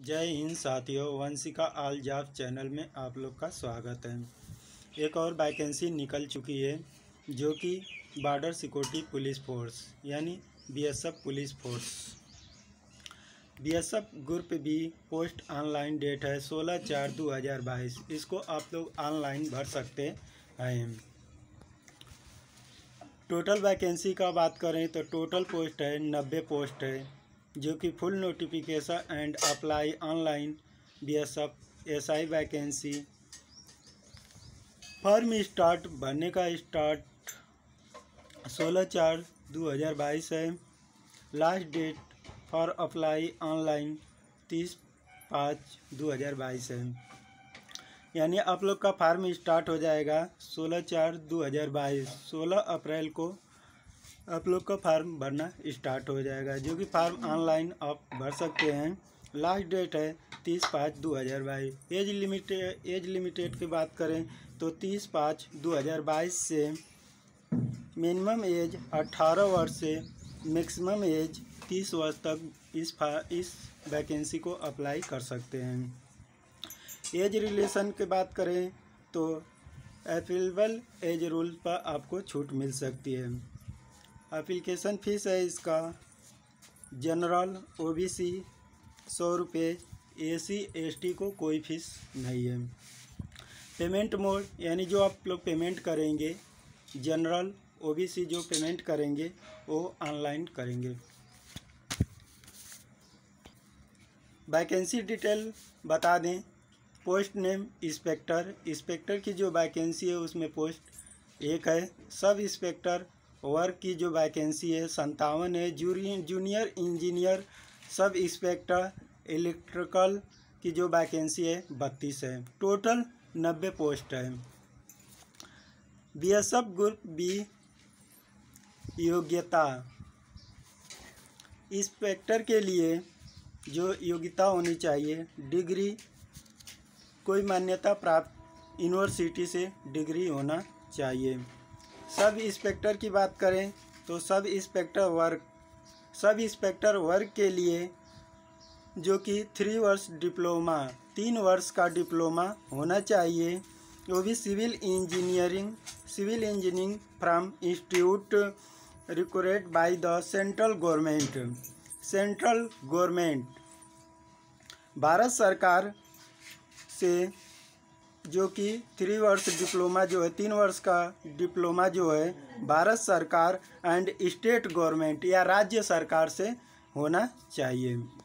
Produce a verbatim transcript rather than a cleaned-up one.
जय हिंद साथियों, Vanshika all job channel में आप लोग का स्वागत है। एक और वैकेंसी निकल चुकी है जो कि बॉर्डर सिक्योरिटी पुलिस फोर्स यानी BSF police force. BSF group B post online date है सोलह चार दो हज़ार बाईस। इसको आप लोग ऑनलाइन भर सकते हैं। टोटल वैकेंसी का बात करें तो टोटल पोस्ट है नब्बे पोस्ट है, जो कि full notification and apply online BSF SI vacancy. Form start भरने का स्टार्ट सोलह चार दो हज़ार बाईस है। Last date for apply online तीस पाँच दो हज़ार बाईस है। यानी आप लोग का फार्म स्टार्ट हो जाएगा सोलह चार दो हज़ार बाईस। सोलह अप्रैल को आप लोग का फार्म भरना स्टार्ट हो जाएगा, जो कि फार्म ऑनलाइन आप भर सकते हैं। लास्ट डेट है तीस पाँच दो हज़ार बाईस। एज लिमिटेड एज लिमिटेड की बात करें तो तीस पाँच दो हज़ार बाईस से मिनिमम एज अठारह वर्ष से मैक्सिमम एज तीस वर्ष तक इस इस वैकेंसी को अप्लाई कर सकते हैं। एज रिलेशन की बात करें तो एप्लीकेबल एज रूल पर आपको छूट मिल सकती है। एप्लीकेशन फ़ीस है इसका जनरल ओबीसी सौ रुपये, एसी एसटी को कोई फीस नहीं है। पेमेंट मोड यानी जो आप लोग पेमेंट करेंगे, जनरल ओबीसी जो पेमेंट करेंगे वो ऑनलाइन करेंगे। वैकेंसी डिटेल बता दें। पोस्ट नेम इंस्पेक्टर, इंस्पेक्टर की जो वैकेंसी है उसमें पोस्ट एक है। सब इंस्पेक्टर वर्क की जो वैकेंसी है संतावन है। Junior engineer sub inspector electrical की जो वैकेंसी है बत्तीस है। टोटल नब्बे पोस्ट है। बीएसएफ ग्रुप बी योग्यता, इंस्पेक्टर के लिए जो योग्यता होनी चाहिए, डिग्री कोई मान्यता प्राप्त यूनिवर्सिटी से डिग्री होना चाहिए। सब इंस्पेक्टर की बात करें तो sub inspector work sub inspector work के लिए जो कि थ्री वर्ष डिप्लोमा तीन वर्ष का डिप्लोमा होना चाहिए। वो भी civil engineering civil engineering from institute required by the central government central government Bharat सरकार से, जो कि थ्री वर्ष डिप्लोमा जो है तीन वर्ष का डिप्लोमा जो है भारत सरकार एंड स्टेट गवर्नमेंट या राज्य सरकार से होना चाहिए।